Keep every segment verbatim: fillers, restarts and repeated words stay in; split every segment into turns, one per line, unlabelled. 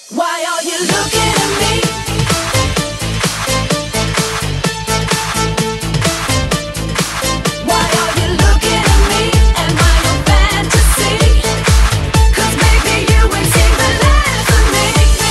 Why are you looking at me? Why are you looking at me? Am I your fantasy? 'Cause maybe you ain't seen the last of me.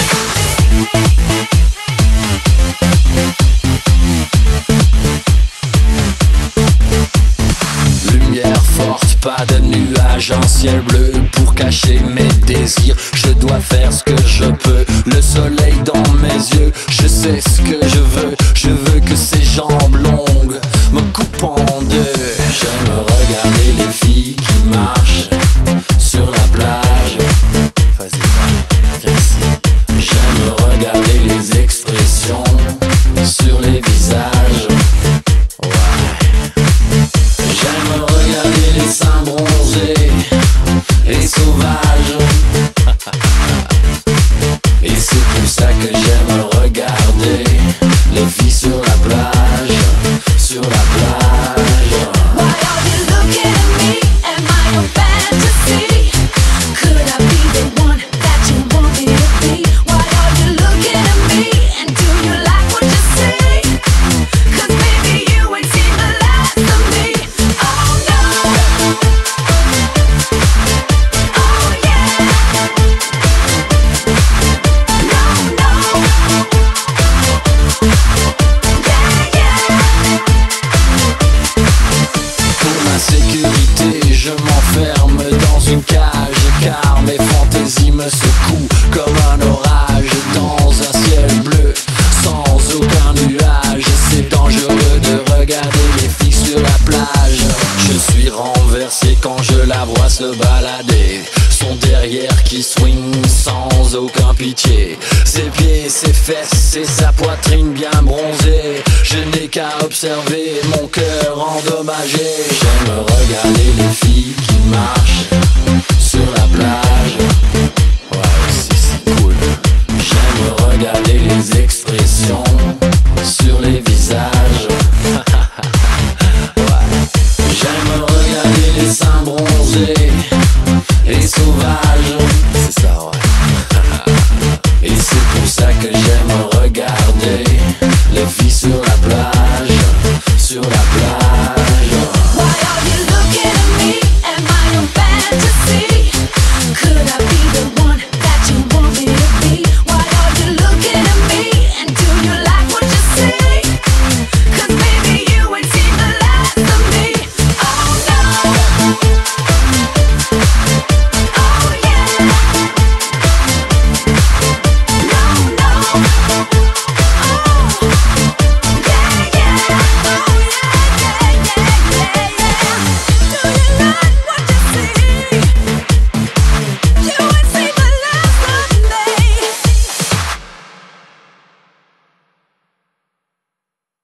Lumière forte, pas de nuages, un ciel bleu pour cacher mes désirs. Je dois faire ce que je peux, le soleil dans mes yeux. Je sais ce que je veux, je veux que ces jambes longues me coupent en deux. J'aime regarder les filles qui marchent sur la plage. Vas-y, viens ici. J'aime regarder les expressions sur les visages. J'aime regarder les seins bronzés et sauvages. Et c'est pour ça que j'aime regarder les filles sur la plage, sur la plage.
Why are you looking at me? Am I your fantasy? Could I be the one that you want me to be? Why are you looking at me? And do you like what you see? 'Cause maybe you ain't seen the last of me. Oh no. Oh yeah. No, no. Yeah, yeah.
Pour ma sécurité, je m'enferme dans une cage, car mes fantaisies me secouent comme un orage dans un ciel bleu, sans aucun nuage. C'est dangereux de regarder les filles sur la plage. Je suis renversé quand je la vois se balader, son derrière qui swing sans aucun pitié. Ses pieds, ses fesses et sa poitrine bien bronzée. Je n'ai qu'à observer mon cœur endommagé. J'aime regarder les filles qui marchent sur la plage.